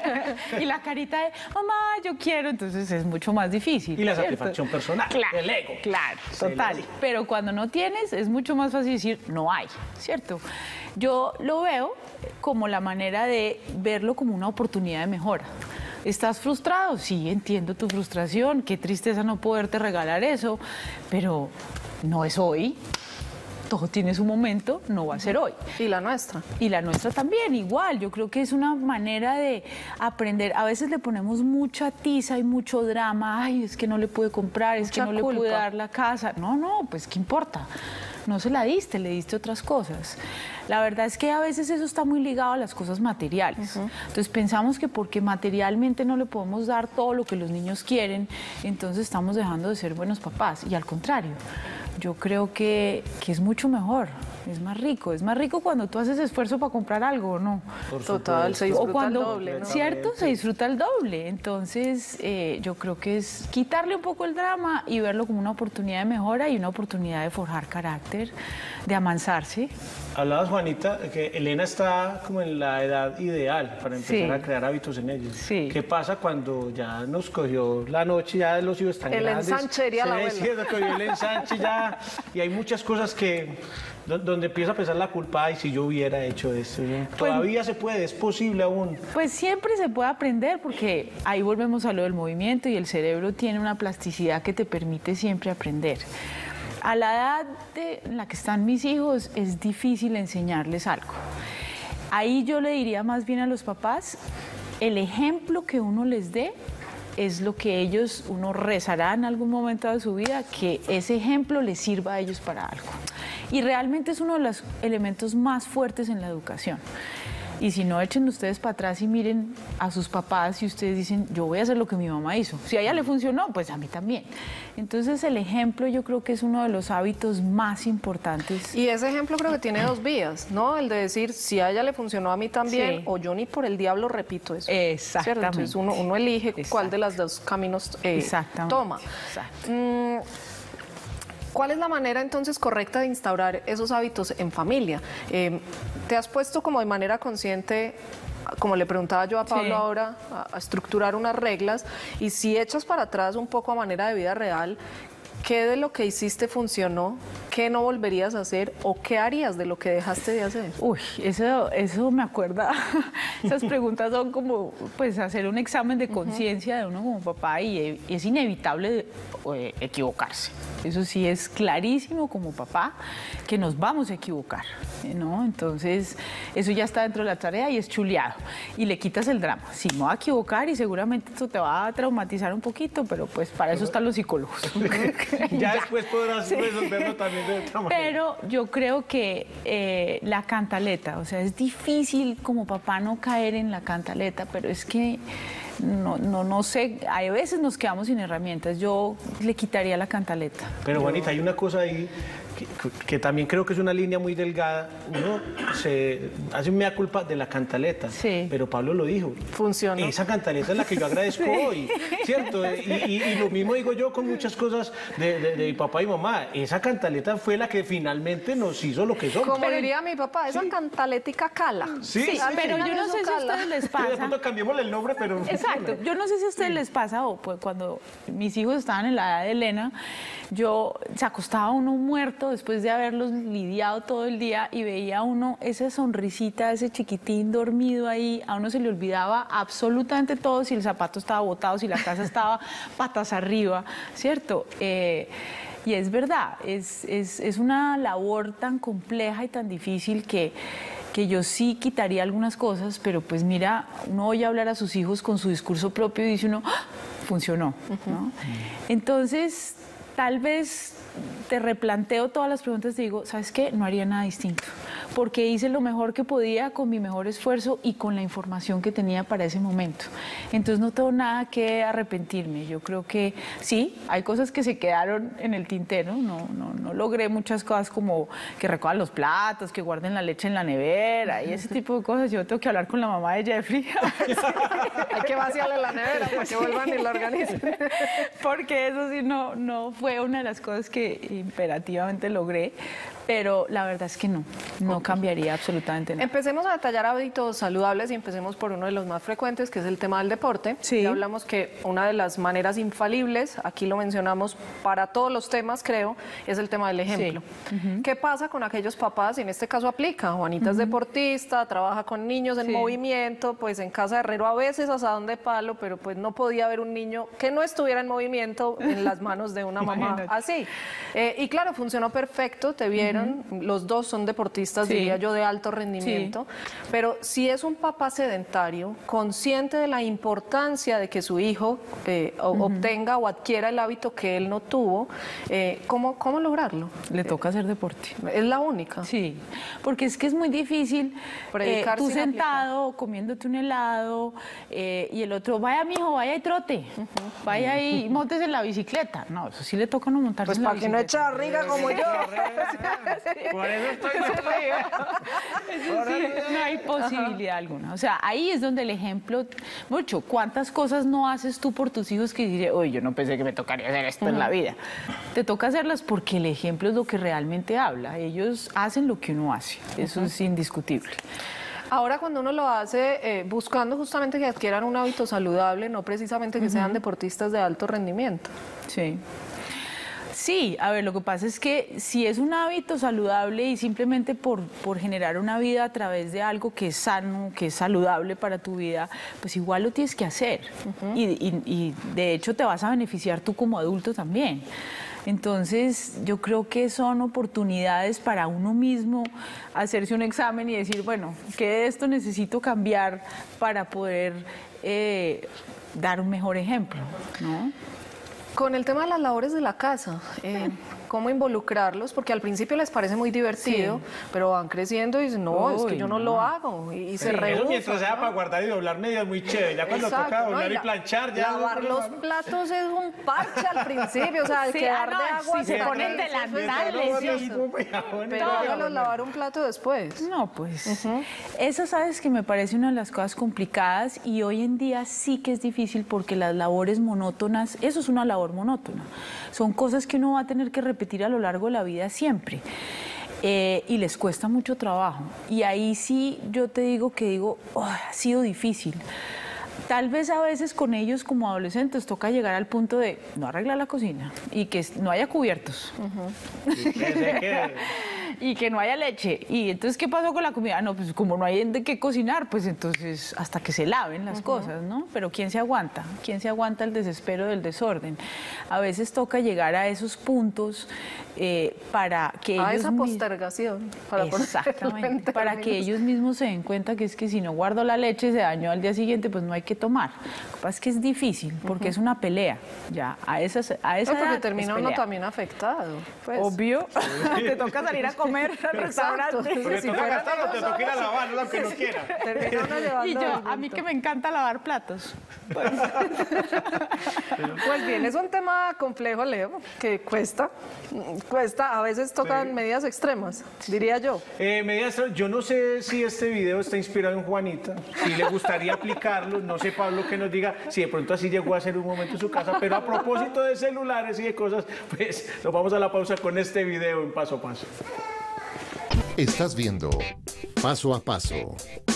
Y la carita de, mamá, yo quiero, entonces es mucho más difícil. Y la ¿cierto? satisfacción personal, claro, el ego. Claro, total. Pero cuando no tienes, es mucho más fácil decir, no hay, ¿cierto? Yo lo veo como la manera de verlo como una oportunidad de mejora. ¿Estás frustrado? Sí, entiendo tu frustración, qué tristeza no poderte regalar eso, pero no es hoy. Todo tiene su momento, no va a ser hoy. Y la nuestra. Y la nuestra también, igual. Yo creo que es una manera de aprender. A veces le ponemos mucha tiza y mucho drama. Ay, es que no le pude comprar, es que no le pude dar la casa. No, pues ¿qué importa? No se la diste, le diste otras cosas. La verdad es que a veces eso está muy ligado a las cosas materiales. Entonces pensamos que porque materialmente no le podemos dar todo lo que los niños quieren, entonces estamos dejando de ser buenos papás. Y al contrario, yo creo que es mucho mejor, es más rico cuando tú haces esfuerzo para comprar algo, ¿no? Total, se disfruta el doble, ¿no? ¿Cierto? Se disfruta el doble. Entonces, yo creo que es quitarle un poco el drama y verlo como una oportunidad de mejora y una oportunidad de forjar carácter, de amansarse. Hablabas, Juanita, que Elena está como en la edad ideal para empezar a crear hábitos en ellos. Sí. ¿Qué pasa cuando ya nos cogió la noche, ya los hijos están grandes? El ensanche, diría la abuela. Sí, cogió el ensanche ya, y hay muchas cosas que... donde empieza a pesar la culpa, ay, si yo hubiera hecho esto. Todavía se puede, es posible aún. Pues siempre se puede aprender, porque ahí volvemos a lo del movimiento y el cerebro tiene una plasticidad que te permite siempre aprender. A la edad en la que están mis hijos es difícil enseñarles algo. Ahí yo le diría más bien a los papás, el ejemplo que uno les dé es lo que uno rezará en algún momento de su vida, que ese ejemplo les sirva a ellos para algo. Y realmente es uno de los elementos más fuertes en la educación. Y si no, echen ustedes para atrás y miren a sus papás y ustedes dicen, yo voy a hacer lo que mi mamá hizo. Si a ella le funcionó, pues a mí también. Entonces el ejemplo yo creo que es uno de los hábitos más importantes. Y ese ejemplo creo que tiene dos vías, ¿no? El de decir, si a ella le funcionó, a mí también, o yo ni por el diablo repito eso. Exactamente. Entonces uno elige cuál de los dos caminos toma. Exacto. ¿Cuál es la manera entonces correcta de instaurar esos hábitos en familia? ¿Te has puesto como de manera consciente, como le preguntaba yo a Pablo ahora, a estructurar unas reglas? Y si echas para atrás un poco a manera de vida real, ¿qué de lo que hiciste funcionó? ¿Qué no volverías a hacer? ¿O qué harías de lo que dejaste de hacer? Uy, eso me acuerda. Esas preguntas son como, pues, hacer un examen de conciencia de uno como papá, y es inevitable equivocarse. Eso sí es clarísimo como papá, que nos vamos a equivocar, ¿no? Entonces, eso ya está dentro de la tarea y es chuleado. Y le quitas el drama. Sí, me voy a equivocar y seguramente esto te va a traumatizar un poquito, pero pues para eso están los psicólogos. ya después podrás resolverlo también de otra manera. Pero yo creo que la cantaleta, o sea, es difícil como papá no caer en la cantaleta, pero es que no sé, a veces nos quedamos sin herramientas. Yo le quitaría la cantaleta. Pero Juanita, hay una cosa ahí que también creo que es una línea muy delgada, uno se hace mea culpa de la cantaleta, pero Pablo lo dijo. Funcionó. Esa cantaleta es la que yo agradezco hoy, ¿cierto? Y lo mismo digo yo con muchas cosas de mi papá y mamá. Esa cantaleta fue la que finalmente nos hizo lo que somos. Como diría mi papá, esa cantaletica cala. Sí, pero yo no sé si a ustedes les pasa. De pronto cambiémosle el nombre, pero... Exacto. Yo no sé si a ustedes les pasa, o pues cuando mis hijos estaban en la edad de Elena, se acostaba uno muerto después de haberlos lidiado todo el día y veía uno esa sonrisita, ese chiquitín dormido ahí, a uno se le olvidaba absolutamente todo, si el zapato estaba botado, si la casa estaba patas arriba, ¿cierto? Y es verdad, es una labor tan compleja y tan difícil que yo sí quitaría algunas cosas, pero pues mira, uno oye hablar a sus hijos con su discurso propio y dice uno, ¡ah! Funcionó, ¿no? Entonces, tal vez te replanteo todas las preguntas y digo, ¿sabes qué? No haría nada distinto, porque hice lo mejor que podía con mi mejor esfuerzo y con la información que tenía para ese momento. Entonces no tengo nada que arrepentirme. Yo creo que sí, hay cosas que se quedaron en el tintero, no logré muchas cosas como que recojan los platos, que guarden la leche en la nevera y ese tipo de cosas. Yo tengo que hablar con la mamá de Jeffrey. Hay que vaciarle la nevera para que vuelvan y la organicen. Porque eso sí no fue una de las cosas que imperativamente logré, pero la verdad es que no cambiaría absolutamente nada. Empecemos a detallar hábitos saludables y empecemos por uno de los más frecuentes, que es el tema del deporte. Sí. Ya hablamos que una de las maneras infalibles, aquí lo mencionamos para todos los temas, creo, es el tema del ejemplo. Sí. ¿Qué pasa con aquellos papás? Y en este caso aplica, Juanita es deportista, trabaja con niños en movimiento, pues en casa de Herrero a veces asadón de palo, pero pues no podía haber un niño que no estuviera en movimiento en las manos de una mamá así. Y claro, funcionó perfecto, te vieron, los dos son deportistas, diría yo, de alto rendimiento, pero si es un papá sedentario, consciente de la importancia de que su hijo obtenga o adquiera el hábito que él no tuvo, ¿cómo lograrlo? Le toca hacer deporte. ¿Es la única? Sí, porque es que es muy difícil tú sentado, comiéndote un helado, y el otro, vaya mijo, vaya y trote, vaya y montes en la bicicleta. No, eso sí le toca no montarse en la bicicleta. Pues para que no eche barriga como yo. Por eso estoy no hay posibilidad alguna. O sea, ahí es donde el ejemplo, mucho, ¿cuántas cosas no haces tú por tus hijos que dices, oye, yo no pensé que me tocaría hacer esto en la vida? Te toca hacerlas porque el ejemplo es lo que realmente habla. Ellos hacen lo que uno hace, eso es indiscutible. Ahora, cuando uno lo hace buscando justamente que adquieran un hábito saludable, no precisamente que sean deportistas de alto rendimiento. Sí. Sí, a ver, lo que pasa es que si es un hábito saludable y simplemente por generar una vida a través de algo que es sano, que es saludable para tu vida, pues igual lo tienes que hacer. Y de hecho te vas a beneficiar tú como adulto también. Entonces, yo creo que son oportunidades para uno mismo hacerse un examen y decir, bueno, ¿qué de esto necesito cambiar para poder dar un mejor ejemplo, ¿no? Con el tema de las labores de la casa, ¿cómo involucrarlos? Porque al principio les parece muy divertido, pero van creciendo y dicen, no, es que yo no lo hago. Y se rehusan. Mientras sea para guardar y doblar medias, muy chévere. Ya cuando toca doblar y planchar, ya... Lavar los platos es un parche al principio, o sea, hay que dar de agua. Si se ponen delantales. Pero hágalos lavar un plato después. No, pues, eso sabes que me parece una de las cosas complicadas y hoy en día sí que es difícil porque las labores monótonas, eso es una labor monótona. Son cosas que uno va a tener que repetir a lo largo de la vida siempre. Y les cuesta mucho trabajo. Y ahí sí yo te digo ha sido difícil. Tal vez a veces con ellos como adolescentes toca llegar al punto de no arreglar la cocina y que no haya cubiertos. Y que no haya leche. Y entonces, ¿qué pasó con la comida? No, pues como no hay de qué cocinar, pues entonces hasta que se laven las cosas, ¿no? Pero ¿quién se aguanta? ¿Quién se aguanta el desespero del desorden? A veces toca llegar a esos puntos para que ellos... A esa postergación. Exactamente. Para que ellos mismos se den cuenta que es que si no guardo la leche, se dañó al día siguiente, pues no hay que tomar. Lo que pasa es que es difícil, porque es una pelea, ya, a esa porque edad termina es uno pelea. también afectado. Pues. Obvio, te toca salir a comer comer al restaurante. Porque toca gastar o te toca ir a lavar, lo que no quiera. Termina uno llevando Y yo, el a mí bulto. que me encanta lavar platos. Pues bien, es un tema complejo, Leo, que cuesta, a veces tocan medidas extremas, diría yo. Yo no sé si este video está inspirado en Juanita, si le gustaría aplicarlo, no sé Pablo que nos diga si de pronto así llegó a ser un momento en su casa, pero a propósito de celulares y de cosas, pues nos vamos a la pausa con este video en Paso a Paso. Estás viendo Paso a Paso.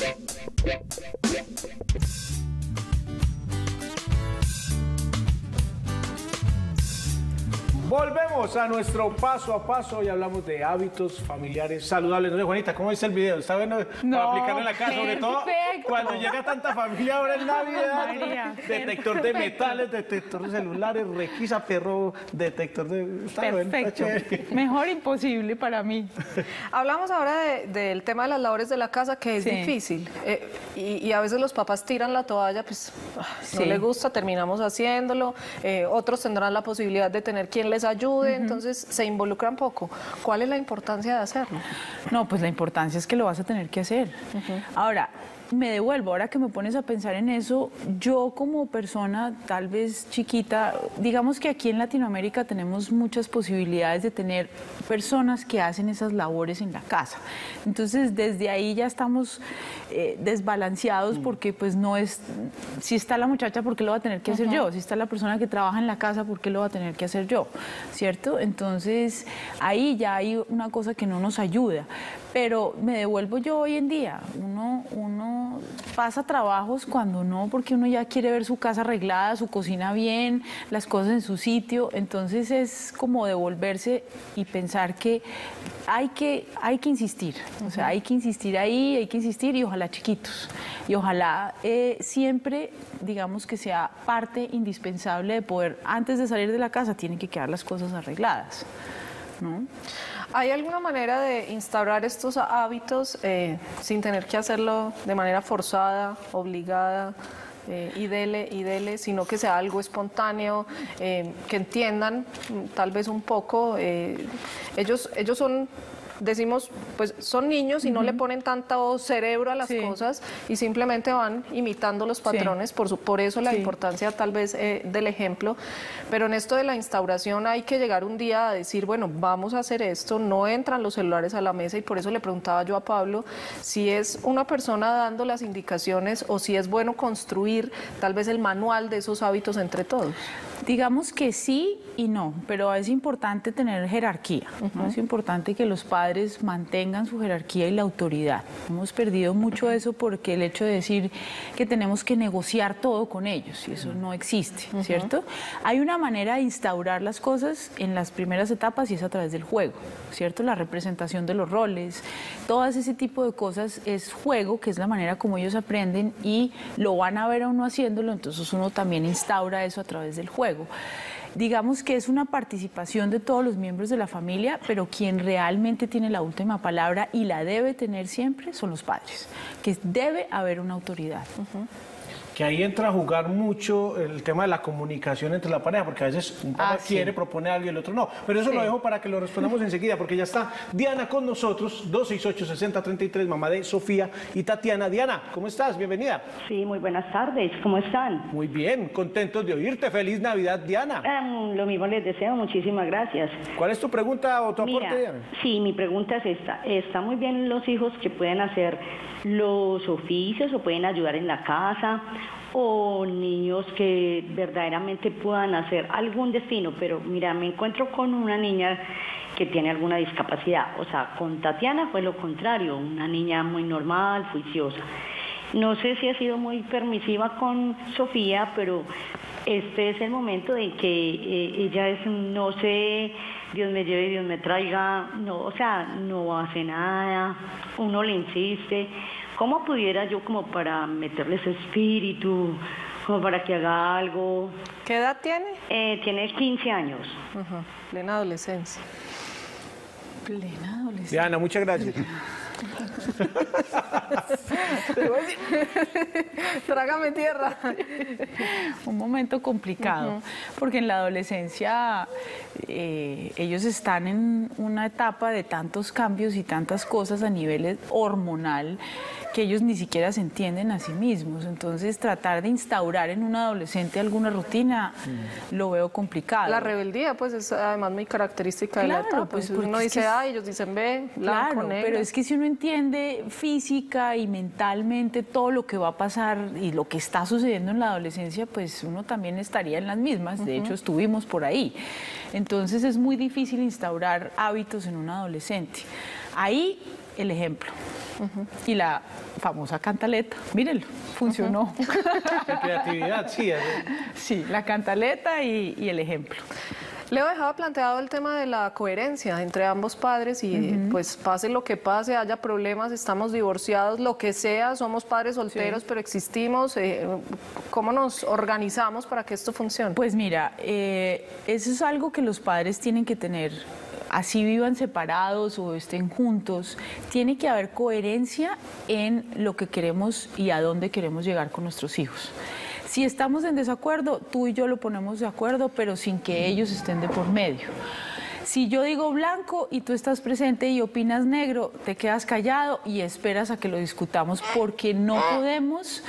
Volvemos a nuestro paso a paso y hablamos de hábitos familiares saludables. No sé, Juanita, ¿cómo es el video? ¿Está bueno para aplicarlo en la casa? Sobre todo perfecto. cuando llega tanta familia ahora en Navidad. María, Detector de perfecto. metales, detector de celulares, requisa, perro, detector de... Está bueno, está Perfecto. chévere. Mejor imposible para mí. Hablamos ahora del tema de las labores de la casa, que es Sí. difícil. Y a veces los papás tiran la toalla, pues no Sí. les gusta, terminamos haciéndolo. Otros tendrán la posibilidad de tener quien les ayude, entonces se involucran poco. ¿Cuál es la importancia de hacerlo? No, pues la importancia es que lo vas a tener que hacer. Ahora, me devuelvo, ahora que me pones a pensar en eso, yo como persona tal vez chiquita, digamos que aquí en Latinoamérica tenemos muchas posibilidades de tener personas que hacen esas labores en la casa. Entonces desde ahí ya estamos desbalanceados porque pues no es, si está la muchacha, ¿por qué lo va a tener que hacer yo? Si está la persona que trabaja en la casa, ¿por qué lo va a tener que hacer yo? ¿Cierto? Entonces ahí ya hay una cosa que no nos ayuda. Pero me devuelvo yo hoy en día, uno pasa trabajos cuando no, porque uno ya quiere ver su casa arreglada, su cocina bien, las cosas en su sitio, entonces es como devolverse y pensar que hay que insistir, o sea, hay que insistir ahí, hay que insistir y ojalá chiquitos, y ojalá siempre, digamos que sea parte indispensable de poder, antes de salir de la casa, tienen que quedar las cosas arregladas, ¿no? ¿Hay alguna manera de instaurar estos hábitos sin tener que hacerlo de manera forzada, obligada, y dele, sino que sea algo espontáneo, que entiendan tal vez un poco? Ellos son... Decimos, pues son niños y no le ponen tanto cerebro a las cosas y simplemente van imitando los patrones, por eso la importancia tal vez del ejemplo, pero en esto de la instauración hay que llegar un día a decir, bueno, vamos a hacer esto, no entran los celulares a la mesa, y por eso le preguntaba yo a Pablo si es una persona dando las indicaciones o si es bueno construir tal vez el manual de esos hábitos entre todos. Digamos que sí y no, pero es importante tener jerarquía, ¿no? Es importante que los padres mantengan su jerarquía y la autoridad. Hemos perdido mucho eso porque el hecho de decir que tenemos que negociar todo con ellos, y eso no existe, ¿cierto? Hay una manera de instaurar las cosas en las primeras etapas y es a través del juego, ¿cierto? La representación de los roles, todas ese tipo de cosas es juego, que es la manera como ellos aprenden y lo van a ver a uno haciéndolo, entonces uno también instaura eso a través del juego. Digamos que es una participación de todos los miembros de la familia, pero quien realmente tiene la última palabra y la debe tener siempre son los padres, que debe haber una autoridad. Que ahí entra a jugar mucho el tema de la comunicación entre la pareja, porque a veces un papá quiere, propone algo y el otro no. Pero eso lo dejo para que lo respondamos enseguida, porque ya está Diana con nosotros, 268-6033, mamá de Sofía y Tatiana. Diana, ¿cómo estás? Bienvenida. Sí, muy buenas tardes. ¿Cómo están? Muy bien, contentos de oírte. Feliz Navidad, Diana. Lo mismo les deseo. Muchísimas gracias. ¿Cuál es tu pregunta o tu aporte, Diana? Sí, mi pregunta es esta. Está muy bien los hijos que pueden hacer los oficios o pueden ayudar en la casa, o niños que verdaderamente puedan hacer algún destino, pero mira, me encuentro con una niña que tiene alguna discapacidad, o sea, con Tatiana fue lo contrario, una niña muy normal, juiciosa. No sé si ha sido muy permisiva con Sofía, pero este es el momento en que ella es, no sé, Dios me lleve, Dios me traiga, no, o sea, no hace nada, uno le insiste. ¿Cómo pudiera yo como para meterle ese espíritu, como para que haga algo? ¿Qué edad tiene? Tiene 15 años. Plena adolescencia. Plena adolescencia. Diana, muchas gracias. Trágame tierra. Un momento complicado, porque en la adolescencia ellos están en una etapa de tantos cambios y tantas cosas a nivel hormonal que ellos ni siquiera se entienden a sí mismos. Entonces, tratar de instaurar en un adolescente alguna rutina lo veo complicado. La rebeldía, pues, es además muy característica de la etapa. Pues, uno dice A, ellos dicen B, blanco, claro, negro. pero es que si uno entiende física y mentalmente todo lo que va a pasar y lo que está sucediendo en la adolescencia, pues uno también estaría en las mismas. De hecho, estuvimos por ahí. Entonces, es muy difícil instaurar hábitos en un adolescente. Ahí, el ejemplo. Y la famosa cantaleta, mírenlo, funcionó. La creatividad, sí. Sí, la cantaleta y el ejemplo. Leo dejaba planteado el tema de la coherencia entre ambos padres y pues pase lo que pase, haya problemas, estamos divorciados, lo que sea, somos padres solteros, pero existimos. ¿Cómo nos organizamos para que esto funcione? Pues mira, eso es algo que los padres tienen que tener. Así vivan separados o estén juntos, tiene que haber coherencia en lo que queremos y a dónde queremos llegar con nuestros hijos. Si estamos en desacuerdo, tú y yo lo ponemos de acuerdo, pero sin que ellos estén de por medio. Si yo digo blanco y tú estás presente y opinas negro, te quedas callado y esperas a que lo discutamos porque no podemos,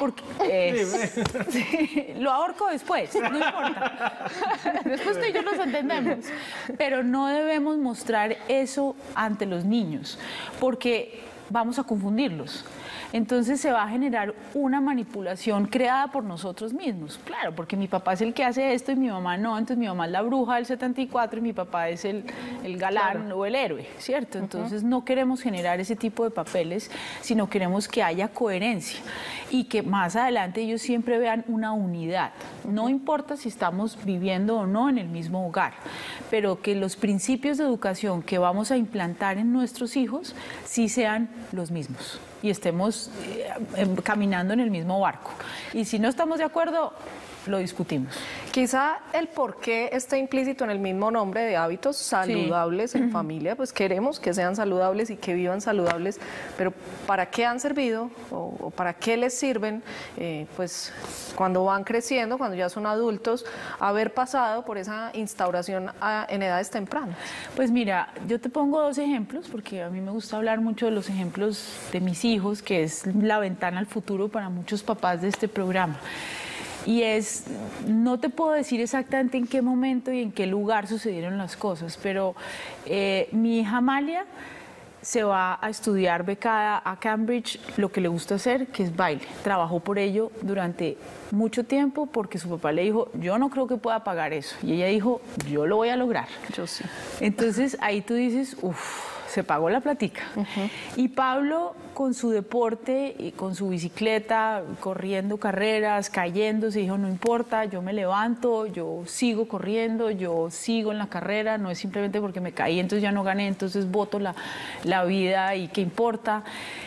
porque lo ahorco después, no importa. Después tú y yo nos entendemos. Pero no debemos mostrar eso ante los niños porque vamos a confundirlos. Entonces se va a generar una manipulación creada por nosotros mismos. Claro, porque mi papá es el que hace esto y mi mamá no, entonces mi mamá es la bruja del 74 y mi papá es el galán o el héroe, ¿cierto? Entonces no queremos generar ese tipo de papeles, sino queremos que haya coherencia y que más adelante ellos siempre vean una unidad. No importa si estamos viviendo o no en el mismo hogar, pero que los principios de educación que vamos a implantar en nuestros hijos sí sean los mismos y estemos caminando en el mismo barco. Y si no estamos de acuerdo, lo discutimos. Quizá el por qué está implícito en el mismo nombre de hábitos saludables en familia, pues queremos que sean saludables y que vivan saludables, pero ¿para qué han servido o para qué les sirven? Pues cuando van creciendo, cuando ya son adultos, haber pasado por esa instauración en edades tempranas. Pues mira, yo te pongo dos ejemplos, porque a mí me gusta hablar mucho de los ejemplos de mis hijos, que es la ventana al futuro para muchos papás de este programa. Y no te puedo decir exactamente en qué momento y en qué lugar sucedieron las cosas, pero mi hija Amalia se va a estudiar becada a Cambridge lo que le gusta hacer, que es baile. Trabajó por ello durante mucho tiempo porque su papá le dijo, yo no creo que pueda pagar eso. Y ella dijo, yo lo voy a lograr. Yo sí. Entonces ahí tú dices, se pagó la platica. Y Pablo, con su deporte y con su bicicleta, corriendo carreras, cayéndose, dijo, no importa, yo me levanto, yo sigo corriendo, yo sigo en la carrera, no es simplemente porque me caí, entonces ya no gané, entonces boto la vida y qué importa.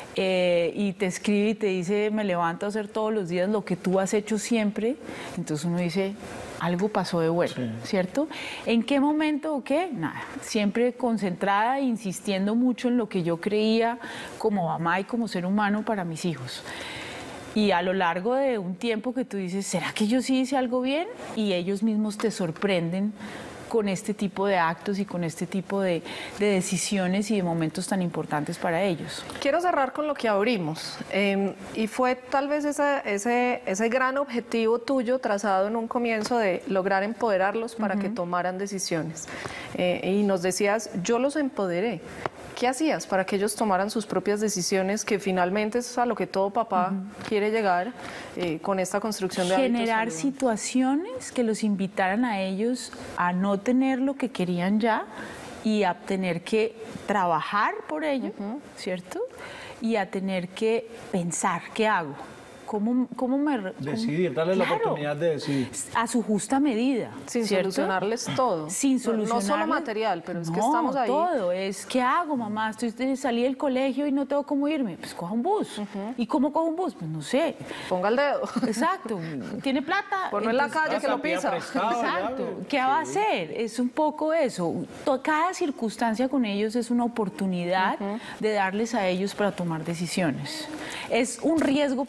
Y te escribe y te dice, me levanto a hacer todos los días lo que tú has hecho siempre. Entonces uno dice, algo pasó de bueno, ¿cierto? ¿En qué momento o qué? Nada, siempre concentrada e insistiendo mucho en lo que yo creía como mamá y como ser humano para mis hijos. Y a lo largo de un tiempo que tú dices, ¿será que yo sí hice algo bien? Y ellos mismos te sorprenden con este tipo de actos y con este tipo de decisiones y de momentos tan importantes para ellos. Quiero cerrar con lo que abrimos, y fue tal vez ese gran objetivo tuyo trazado en un comienzo de lograr empoderarlos para que tomaran decisiones. Y nos decías, yo los empoderé. ¿Qué hacías para que ellos tomaran sus propias decisiones, que finalmente es a lo que todo papá quiere llegar con esta construcción de hábitos generar saludables? Situaciones que los invitaran a ellos a no tener lo que querían ya y a tener que trabajar por ello, ¿cierto? Y a tener que pensar, ¿qué hago? ¿Cómo me... Decidir, darles la oportunidad de decidir. A su justa medida. Sin ¿cierto? Solucionarles todo. Sin solucionarles. No solo material, pero es que estamos ahí. todo. ¿Qué hago, mamá? Salí del colegio y no tengo cómo irme. Pues coja un bus. ¿Y cómo cojo un bus? Pues no sé. Ponga el dedo. Exacto. ¿Tiene plata? Ponlo en la calle que lo pisa. Exacto. ¿Qué va a hacer? Es un poco eso. Cada circunstancia con ellos es una oportunidad de darles a ellos para tomar decisiones. Es un riesgo para uno.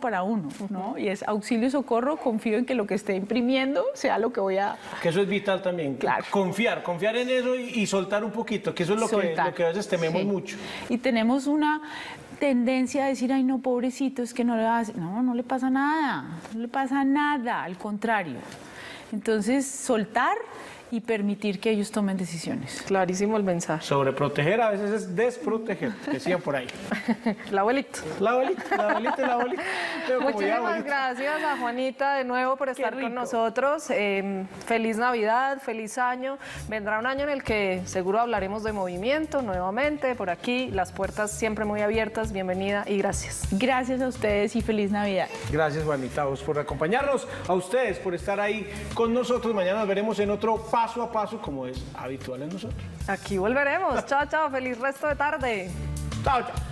¿no? Y es auxilio y socorro, confío en que lo que esté imprimiendo sea lo que voy a... Que eso es vital también. Claro. Confiar en eso y soltar un poquito, que eso es lo que a veces tememos mucho. Y tenemos una tendencia a decir, ay no, pobrecito, es que no le hace... No, no le pasa nada, no le pasa nada, al contrario. Entonces, soltar y permitir que ellos tomen decisiones. Clarísimo el mensaje. Sobreproteger a veces es desproteger, decían por ahí. La abuelita. La abuelita. Pero como ya, Muchísimas gracias a Juanita de nuevo por estar con nosotros. Feliz Navidad, feliz año. Vendrá un año en el que seguro hablaremos de movimiento nuevamente por aquí. Las puertas siempre muy abiertas. Bienvenida y gracias. Gracias a ustedes y feliz Navidad. Gracias, Juanita, a vos por acompañarnos, a ustedes por estar ahí con nosotros. Mañana nos veremos en otro Paso a Paso, como es habitual en nosotros. Aquí volveremos. Chao, chao. Feliz resto de tarde. Chao, chao.